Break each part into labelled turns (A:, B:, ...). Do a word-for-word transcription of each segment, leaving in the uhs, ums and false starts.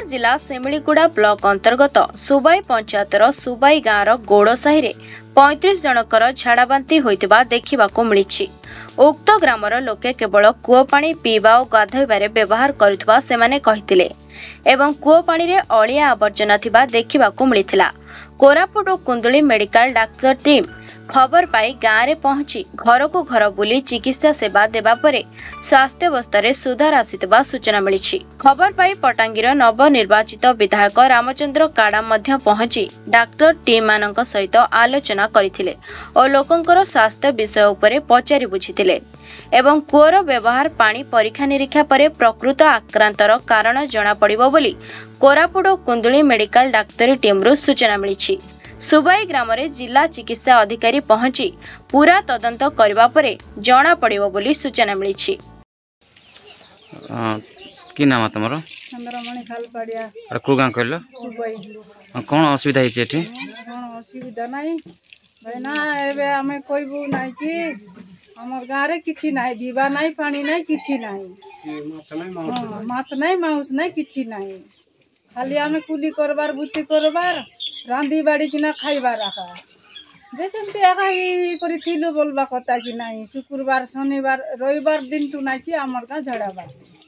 A: जिला सेमिलीगुड़ा ब्लॉक अंतर्गत सुबाई पंचायतर सुबाई गाँवर गौड़साही रे पैंतीस जनकर झाड़ाबांति होइतिबा देखिबाकू मिलिछि। उक्त ग्रामर लोके केवल कूओ पानी पीवा और गाधोइबारे व्यवहार करुथबा सेमाने कहिथिले एवं कूओ पानी रे अलिया आवर्जना थिबा देखिबाकू मिलिथिला। कोरापुट और कुंदुली मेडिकल डाक्टर टीम खबर पाई गाँव में पहुंची घर को घर बुली चिकित्सा सेवा देवा परे स्वास्थ्य अवस्था रे सुधार आसितबा सूचना मिली। खबर पाई पटांगीर नवनिर्वाचित विधायक रामचंद्र काड़ा मध्य पहुंची डाक्टर टीम मानक सहित आलोचना करथिले और लोकंकर स्वास्थ्य विषय उपरे पचारि बुझिथिले एवं कूअर व्यवहार पानी परीक्षा निरीक्षा परे प्रकृत आक्रांतर कारण जना पड़िबो बोली कोरापुट और कुंदुली मेडिकल डाक्तरी टीम रु सूचना मिली। सुबाई ग्राम रे जिला चिकित्सा अधिकारी पहुंची पूरा तदंत करबा परे जना पड़िबो बोली सूचना मिली।
B: कि नाम तमरो?
C: चंद्रमणि खालपाड़िया।
B: अरे को गां कहलो?
C: सुबाई।
B: कोन असुविधा हिचे एठी?
C: कोन असुविधा नै भाईना एबे हमें कोइबू नै कि हमर गां रे किछि नै दीवा नै पानी नै किछि नै माछ नै माउस नै किछि नै खाली हमें कुली करबार बुत्ती करबार रांधी बाड़ी किना खाइबार आका जेसेंती आका ही करिथिलु बोलबा कथा कि नै शुक्रवार शनिवार रविवार दिन तु नै कि हमर गां झाड़ाबा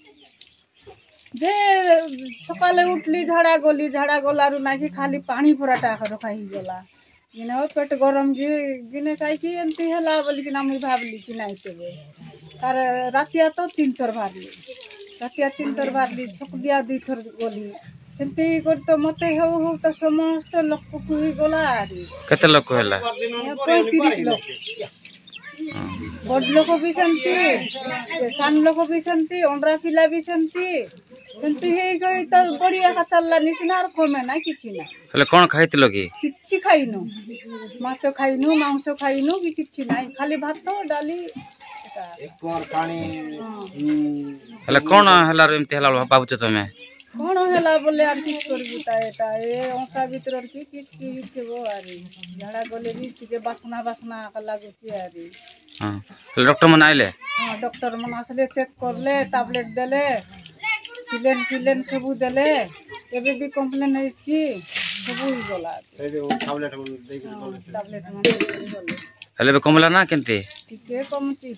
C: जे सकाले उठली झाड़ा गली झाड़ा गलारु नै कि खाली पानी पराटा रखाई गला इने पेट गरम कि गिने काई कि एंती हला बोली कि नाम भाबली कि नै तेबे कार रातिया तो तीन थर भाबली रातिया तीन थर भाबली सकदिया दुई थर गली सेंती कर तो मते हो हो तो समस्त लोक को ही गला आरी
B: कते लोक होला
C: पैंतीस लोक बड़ लोक भी सेंती सान लोक भी सेंती ओंडरा पिला भी सेंती सेंती हे गई तो बढ़िया का चलला निसनार कमे ना किछि ना
B: हले कोन खाइतिलो कि
C: किछि खाइनु माछ खाइनु मांस खाइनु कि किछि नाही खाली भात डाली एक बार पानी
B: हले कोन हला एमते हला बाबुच तमे
C: कोन हला बोले आर किछ करबू ता एटा ए ओसा भीतर की किछ की हितबो आरी झाड़ा गले भी के बासना बासना का लागुची आरी
B: हां हले डॉक्टर मन आइले
C: हां डॉक्टर मन आसले चेक करले टैबलेट देले सिलेन फिलेन सबू देले एबे भी कंप्लेन आइची सबू ही गला टैबलेट मन दे के टैबलेट मन दे
B: हले बे कमला ना केनते
C: ठीके कमची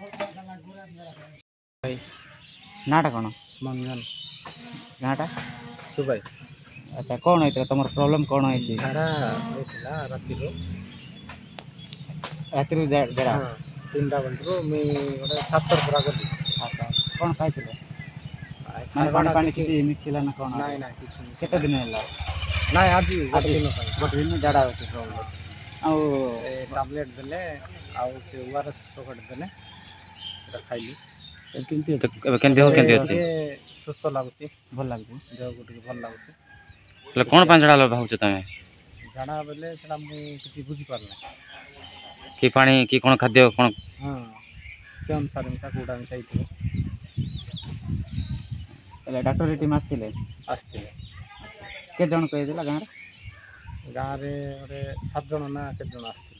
B: नाटा कोन
C: मंगन
B: नाटा
C: सुबाई।
B: अच्छा कौन है तुम प्रॉब्लम कौन है?
C: झाड़ा होइला राति रो
B: राति रो जरा
C: तीनटा बंदरो मैं ओडे सातर पुरा गली।
B: अच्छा कौन खाइतिले?
C: खाना
B: पानी पानी किछि मिस केला ना कोन?
C: नाही नाही किछि मिस
B: केते दिन हैला?
C: नाही आजी गोटे दिन पय
B: गोटे दिन जड़ा होते प्रॉब्लम आ
C: टैबलेट देले आ से ओआरएस पकड़ देले खाइली
B: केनती केन देह केनती अछि
C: सुस्त लागुची
B: भल लागुची
C: देह गुटी भल लागुची
B: ले कोन पानी जड़ा भाउछ तमे
C: जड़ा बेले सेला मु किछि बुझी पारले
B: कि पानी कि कोन खाद्य कोन
C: हां से अनुसार मिसा कोडा मिसा इतो
B: ले डॉक्टर टीम आस्तिले
C: आस्तिले
B: के जन कहि देला गां रे
C: गां रे ओरे सात जन ना के जन आस्तिले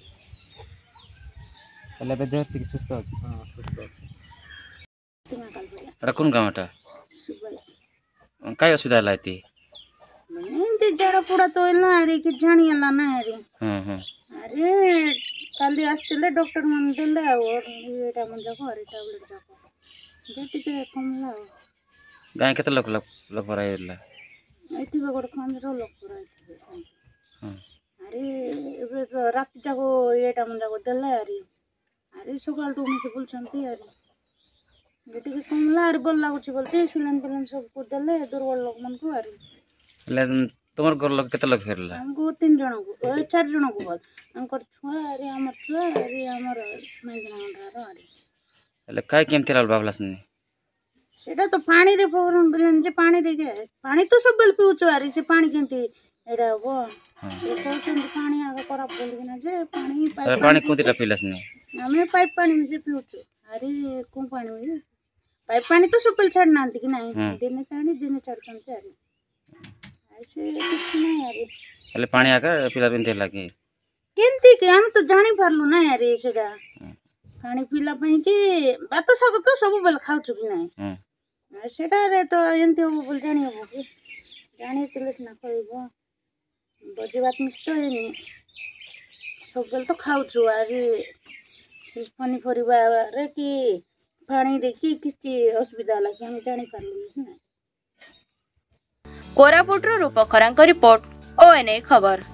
B: ले बेदे टिक सुस्त अछि
C: हां सुस्त अछि
B: अरे कौन गाँवटा काय असुविधा लाती
D: एंती जरा पुड़ा तो इला रे कि जानी अला ना रे
B: हां हां
D: अरे काली आस्तिले डॉक्टर मन देले और एटा मन जाको अरे टैबलेट जाको जेति के कमला
B: गाय केते लोक लोक पराइला
D: एति बगड़ पंद्रह लोक पराइथे
B: हां
D: अरे एबे तो रात जाको एटा मन जाको देले अरे अरे सकाल तो मिसे बोलछंती अरे जेति के कमला अरे बोल लागुची बोलते सिलन तिलन सब को देले दुर्बल लोक मन को अरे
B: ले तमर घर लोक केते लोक फेरला
D: हमको तीन जन को ए चार जन को बोल हमकर छुआ अरे हमर छुआ अरे हमर माइग्रेन अंडा अरे
B: ले काय केमते लाल बाबला सने
D: सेटा तो पानी रे प्रॉब्लम बिलन जे पानी रे के पानी तो सब बेल पिउचो अरे से पानी केंती एडा वो हां ए कहते पानी आगे खराब बोल के ना जे पानी पाइप
B: पानी कोंतीटा पिलस ने
D: हमें पाइप पानी में से पिउचो अरे को पानी में पाइप पानी तो सब बेल छाड़ नांती कि नहीं दिन छाड़ी दिन छाड़ चंते अरे ऐसे कुछ नहीं अरे
B: ले पानी आके पिला बिनते लागे
D: केंती के हम तो जानी पारलु ना अरे सेडा पानी पिला पई कि बात सब तो सब बेल खाउ छु कि नहीं हां सेटा रे तो एंती हो बोल जानी हो कि ଜାଣିଥିଲେ ସିନା କହିବ ଭୋଜିଭାତ ମିଶ ତ ହେଇନି ସବୁବେଳେ ତ ଖାଉଛୁ ଆରି ପନିପରିବାରେ କି ପାଣିରେ କି କିଛି ଅସୁବିଧା ହେଲା କି ଆମେ ଜାଣିପାରିଲୁନି ସିନା।
A: କୋରାପୁଟରୁ ରୂପ ଖରାଙ୍କ ରିପୋର୍ଟ, ଓଏନ୍ଏ ଖବର।